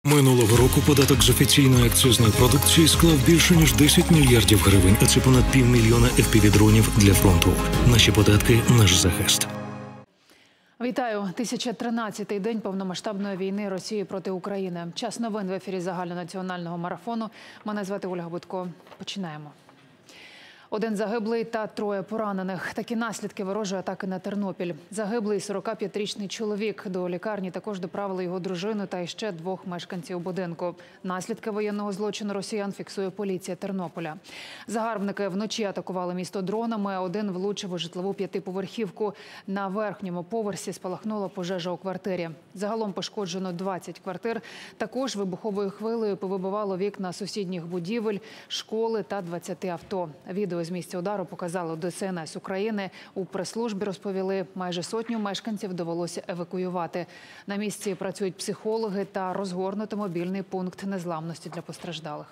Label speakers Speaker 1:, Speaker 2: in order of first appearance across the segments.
Speaker 1: Минулого року податок з офіційної акцизної продукції склав більше, ніж 10 мільярдів гривень, а це понад 500 000 FPV-дронів для фронту. Наші податки – наш захист.
Speaker 2: Вітаю. 1013-й день повномасштабної війни Росії проти України. Час новин в ефірі загальнонаціонального марафону. Мене звати Ольга Будко. Починаємо. 1 загиблий та 3 поранених. Такі наслідки ворожої атаки на Тернопіль. Загиблий 45-річний чоловік. До лікарні також доправили його дружину та іще 2 мешканців будинку. Наслідки воєнного злочину росіян фіксує поліція Тернополя. Загарбники вночі атакували місто дронами. 1 влучив у житлову 5-поверхівку. На верхньому поверсі спалахнула пожежа у квартирі. Загалом пошкоджено 20 квартир. Також вибуховою хвилею повибивало вікна сусідніх будівель, школи та 20 авто. Відео з місця удару показали ДСНС України. У прес-службі розповіли, майже 100 мешканців довелося евакуювати. На місці працюють психологи та розгорнуто мобільний пункт незламності для постраждалих.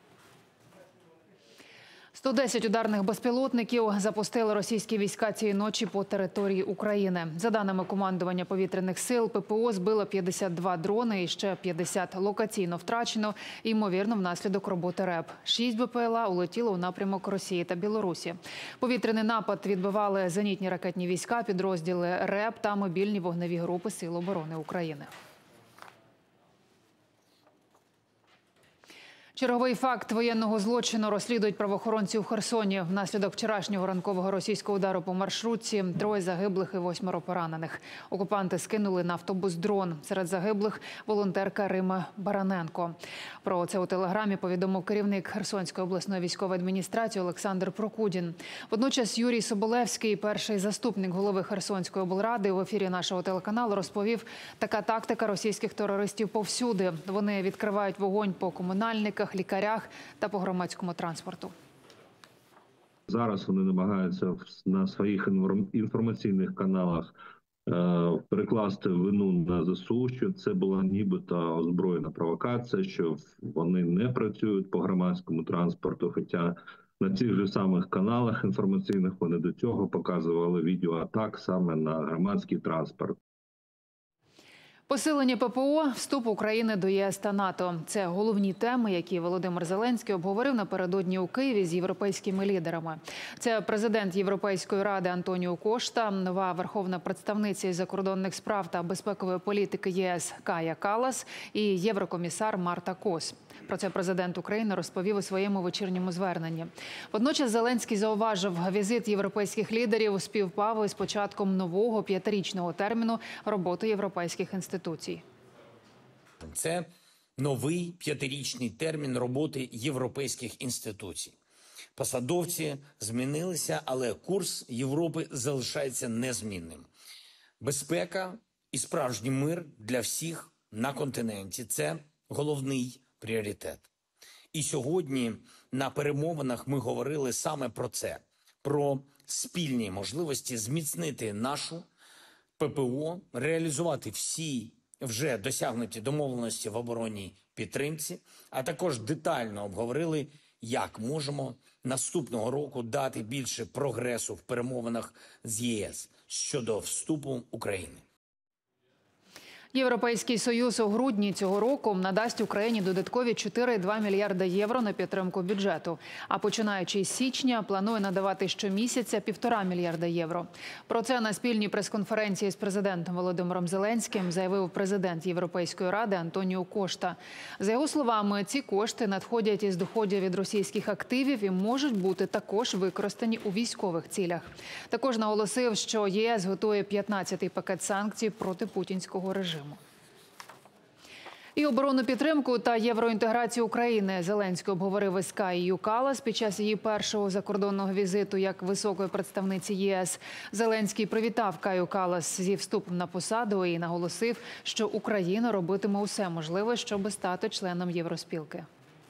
Speaker 2: 110 ударних безпілотників запустили російські війська цієї ночі по території України. За даними командування повітряних сил, ППО збило 52 дрони і ще 50 локаційно втрачено, ймовірно, внаслідок роботи РЕБ. 6 БПЛА улетіло у напрямок Росії та Білорусі. Повітряний напад відбивали зенітні ракетні війська, підрозділи РЕБ та мобільні вогневі групи Сил оборони України. Черговий факт воєнного злочину розслідують правоохоронці у Херсоні. Внаслідок вчорашнього ранкового російського удару по маршрутці 3 загиблих і 8 поранених. Окупанти скинули на автобус дрон. Серед загиблих – волонтерка Рима Бараненко. Про це у телеграмі повідомив керівник Херсонської обласної військової адміністрації Олександр Прокудін. Водночас Юрій Соболевський, перший заступник голови Херсонської облради, в ефірі нашого телеканалу розповів, така тактика російських терористів повсюди. Вони відкривають вогонь по комунальниках, лікарях та по громадському транспорту.
Speaker 3: Зараз вони намагаються на своїх інформаційних каналах перекласти вину на ЗСУ, що це була нібито озброєна провокація, що вони не працюють по громадському транспорту, хоча на цих же самих каналах інформаційних вони до цього показували відеоатак саме на громадський транспорт.
Speaker 2: Посилення ППО, вступ України до ЄС та НАТО – це головні теми, які Володимир Зеленський обговорив напередодні у Києві з європейськими лідерами. Це президент Європейської ради Антоніо Кошта, нова верховна представниця із закордонних справ та безпекової політики ЄС Кая Каллас і єврокомісар Марта Кос. Про це президент України розповів у своєму вечірньому зверненні. Водночас Зеленський зауважив, візит європейських лідерів співпав із початком нового 5-річного терміну роботи європейських інституцій.
Speaker 4: Це новий 5-річний термін роботи європейських інституцій. Посадовці змінилися, але курс Європи залишається незмінним. Безпека і справжній мир для всіх на континенті – це головний пріоритет. І сьогодні на перемовинах ми говорили саме про це, про спільні можливості зміцнити нашу ППО, реалізувати всі вже досягнуті домовленості в оборонній підтримці, а також детально обговорили, як можемо наступного року дати більше прогресу в перемовинах з ЄС щодо вступу України.
Speaker 2: Європейський Союз у грудні цього року надасть Україні додаткові 4,2 мільярда євро на підтримку бюджету. А починаючи з січня, планує надавати щомісяця 1,5 мільярда євро. Про це на спільній прес-конференції з президентом Володимиром Зеленським заявив президент Європейської ради Антоніо Кошта. За його словами, ці кошти надходять із доходів від російських активів і можуть бути також використані у військових цілях. Також наголосив, що ЄС готує 15-й пакет санкцій проти путінського режиму. І оборонну підтримку та євроінтеграцію України Зеленський обговорив із Каєю Каллас під час її першого закордонного візиту як високої представниці ЄС. Зеленський привітав Каю Каллас зі вступом на посаду і наголосив, що Україна робитиме усе можливе, щоб стати членом Євроспілки.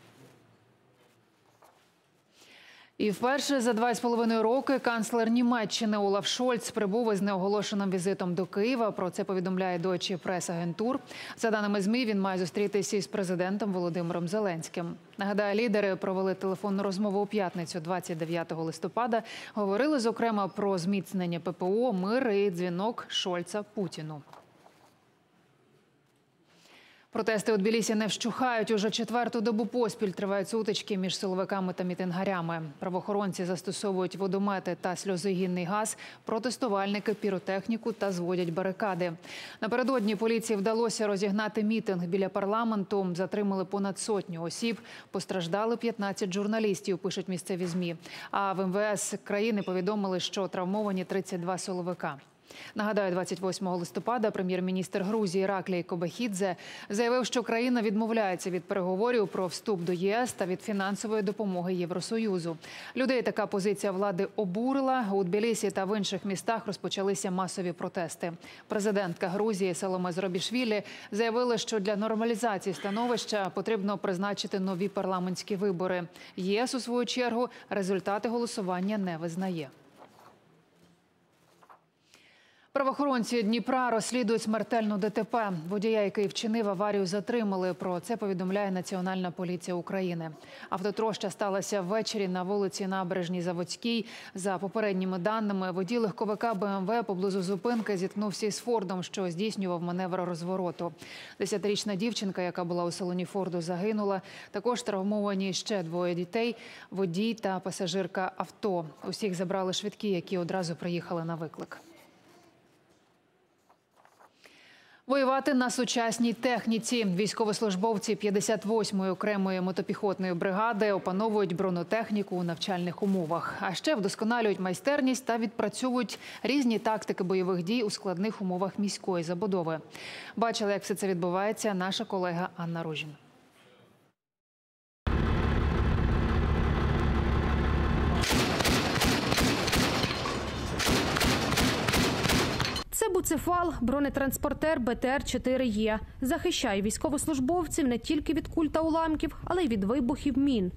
Speaker 2: І вперше за 2,5 роки канцлер Німеччини Олаф Шольц прибув із неоголошеним візитом до Києва. Про це повідомляє Deutsche Presse-Agentur. За даними ЗМІ, він має зустрітися із президентом Володимиром Зеленським. Нагадаю, лідери провели телефонну розмову у п'ятницю, 29 листопада. Говорили, зокрема, про зміцнення ППО, мир і дзвінок Шольца Путіну. Протести у Тбілісі не вщухають. Уже четверту добу поспіль тривають сутички між силовиками та мітингарями. Правоохоронці застосовують водомети та сльозогінний газ, протестувальники – піротехніку та зводять барикади. Напередодні поліції вдалося розігнати мітинг біля парламенту. Затримали понад 100 осіб. Постраждали 15 журналістів, пишуть місцеві ЗМІ. А в МВС країни повідомили, що травмовані 32 силовика. Нагадаю, 28 листопада прем'єр-міністр Грузії Іраклій Кобахідзе заявив, що країна відмовляється від переговорів про вступ до ЄС та від фінансової допомоги Євросоюзу. Людей така позиція влади обурила. У Тбілісі та в інших містах розпочалися масові протести. Президентка Грузії Саломе Зоробішвілі заявила, що для нормалізації становища потрібно призначити нові парламентські вибори. ЄС, у свою чергу, результати голосування не визнає. Правоохоронці Дніпра розслідують смертельну ДТП. Водія, який вчинив аварію, затримали. Про це повідомляє Національна поліція України. Автотроща сталася ввечері на вулиці Набережній Заводській. За попередніми даними, водій легковика БМВ поблизу зупинки зіткнувся із Фордом, що здійснював маневр розвороту. 10-річна дівчинка, яка була у салоні Форду, загинула. Також травмовані ще 2 дітей – водій та пасажирка авто. Усіх забрали швидкі, які одразу приїхали на виклик. Воювати на сучасній техніці. Військовослужбовці 58-ї окремої мотопіхотної бригади опановують бронетехніку у навчальних умовах. А ще вдосконалюють майстерність та відпрацьовують різні тактики бойових дій у складних умовах міської забудови. Бачила, як все це відбувається, наша колега Анна Ружін.
Speaker 5: Це буцефал, бронетранспортер БТР-4Е. Захищає військовослужбовців не тільки від куль та уламків, але й від вибухів мін.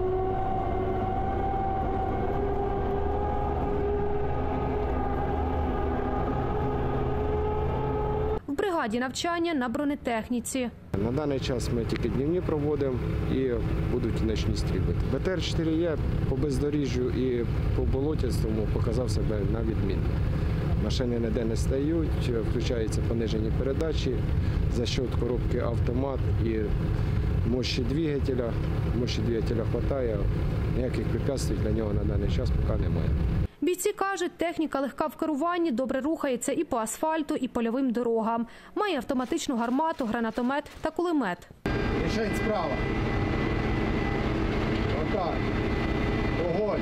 Speaker 5: В бригаді навчання на бронетехніці.
Speaker 6: На даний час ми тільки днівні проводимо і будуть нічні стрільби. БТР-4Е по бездоріжжю і по болотістому показав себе на відмінно. Машини ніде не стають, включаються понижені передачі, за счет коробки автомат і мощі двигателя. Мощі двигателя вистачає, ніяких препятствий для нього на даний час поки немає.
Speaker 5: Бійці кажуть, техніка легка в керуванні, добре рухається і по асфальту, і польовим дорогам. Має автоматичну гармату, гранатомет та кулемет.
Speaker 7: Мішень справа. Отак. Огонь.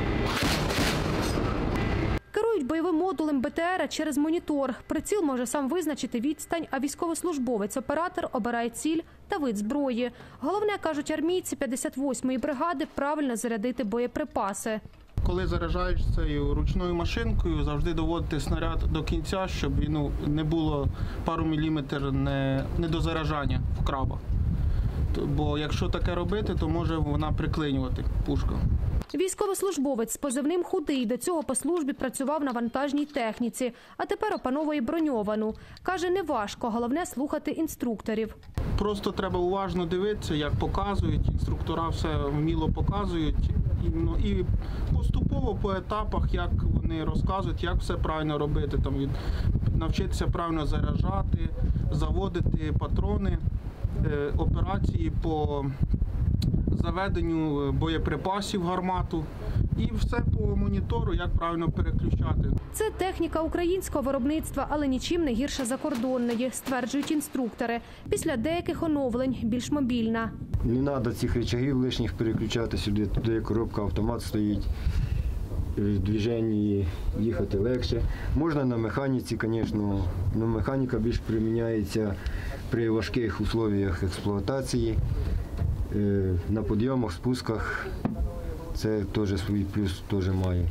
Speaker 5: Керують бойовим модулем БТР через монітор. Приціл може сам визначити відстань, а військовослужбовець-оператор обирає ціль та вид зброї. Головне, кажуть армійці 58-ї бригади, правильно зарядити боєприпаси.
Speaker 7: Коли заряджаєш цією ручною машинкою, завжди доводити снаряд до кінця, щоб не було пару міліметрів недозаряджання в крабах. Бо якщо таке робити, то може вона приклинювати пушку.
Speaker 5: Військовослужбовець з позивним «Худий» до цього по службі працював на вантажній техніці, а тепер опановує броньовану. Каже, не важко, головне слухати інструкторів.
Speaker 7: Просто треба уважно дивитися, як показують, інструктора все вміло показують. І поступово по етапах, як вони розказують, як все правильно робити. Навчитися правильно заряджати, заводити патрони, операції по заведенню боєприпасів в гармату і все по монітору, як правильно переключати.
Speaker 5: Це техніка українського виробництва, але нічим не гірша закордонної, стверджують інструктори. Після деяких оновлень більш мобільна.
Speaker 6: Не треба цих рычагів лишніх переключати сюди, туди коробка, автомат стоїть. В движенні їхати легше. Можна на механіці, звісно, але механіка більш приміняється при важких условиях експлуатації. На підйомах, спусках це теж свій плюс має.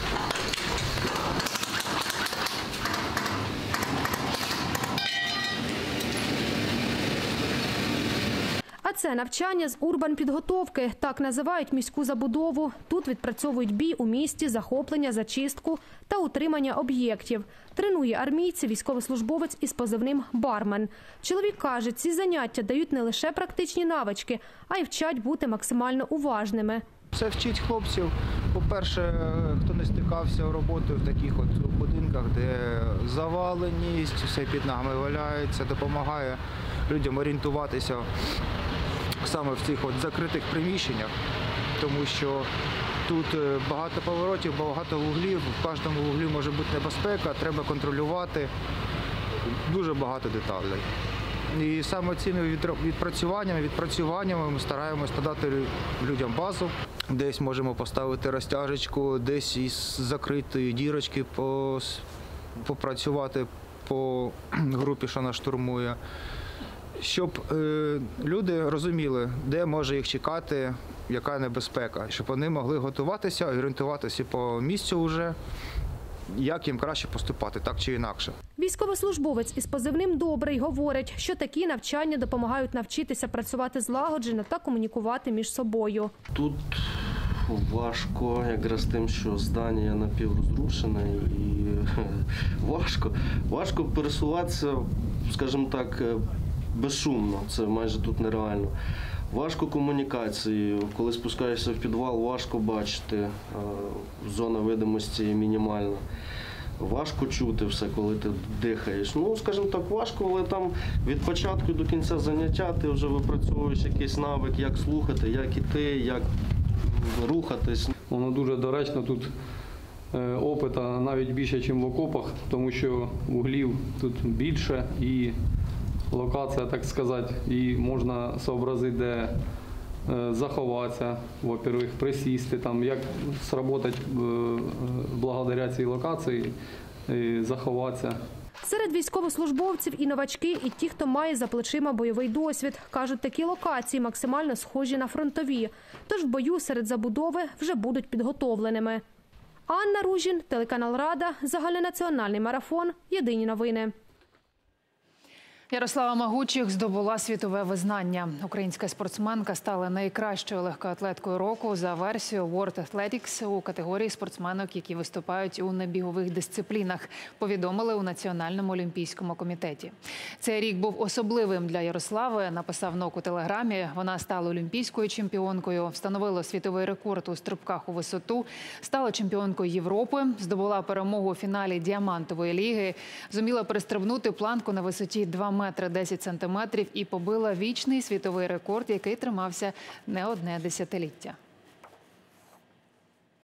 Speaker 5: А це навчання з урбан-підготовки. Так називають міську забудову. Тут відпрацьовують бій у місті, захоплення, зачистку та утримання об'єктів. Тренує армійці військовослужбовець із позивним «Бармен». Чоловік каже, ці заняття дають не лише практичні навички, а й вчать бути максимально уважними.
Speaker 8: Це вчить хлопців, по-перше, хто не стикався в роботі в таких будинках, де заваленість, все під ногами валяється, допомагає людям орієнтуватися саме в цих закритих приміщеннях, тому що тут багато поворотів, багато вуглів, в кожному вуглі може бути небезпека, треба контролювати, дуже багато деталей. І саме цими відпрацюваннями ми стараємось надати людям базу. Десь можемо поставити розтяжечку, десь із закритої дірочки попрацювати по групі, що нас штурмує. Щоб люди розуміли, де може їх чекати, яка небезпека, щоб вони могли готуватися, орієнтуватися по місцю вже, як їм краще поступати, так чи інакше.
Speaker 5: Військовослужбовець із позивним «Добрий» говорить, що такі навчання допомагають навчитися працювати злагоджено та комунікувати між собою.
Speaker 9: Тут важко, якраз тим, що здання напіврозрушене і важко пересуватися, скажімо так, безшумно, це майже тут нереально. Важко комунікації, коли спускаєшся в підвал, важко бачити, зона видимості мінімальна. Важко чути все, коли ти дихаєш. Ну, скажімо так, важко, але там від початку до кінця заняття ти вже випрацьовуєш якийсь навик, як слухати, як іти, як рухатись.
Speaker 10: Воно дуже доречно, тут опиту навіть більше, ніж в окопах, тому що вуглів тут більше і локація, так сказати, і можна зобразити, де заховатися, во-первых, присісти, там, як сработати благодаря цій локації, заховатися.
Speaker 5: Серед військовослужбовців і новачки, і ті, хто має за плечима бойовий досвід. Кажуть, такі локації максимально схожі на фронтові. Тож в бою серед забудови вже будуть підготовленими. Анна Ружін, телеканал Рада, загальнонаціональний марафон, єдині новини.
Speaker 2: Ярослава Магучих здобула світове визнання. Українська спортсменка стала найкращою легкоатлеткою року за версією World Athletics у категорії спортсменок, які виступають у небігових дисциплінах, повідомили у Національному олімпійському комітеті. Цей рік був особливим для Ярослави, написав НОК у Телеграмі. Вона стала олімпійською чемпіонкою, встановила світовий рекорд у стрибках у висоту, стала чемпіонкою Європи, здобула перемогу у фіналі Діамантової ліги, зуміла перестрибнути планку на висоті 2 метри 10 сантиметрів і побила вічний світовий рекорд, який тримався не одне десятиліття.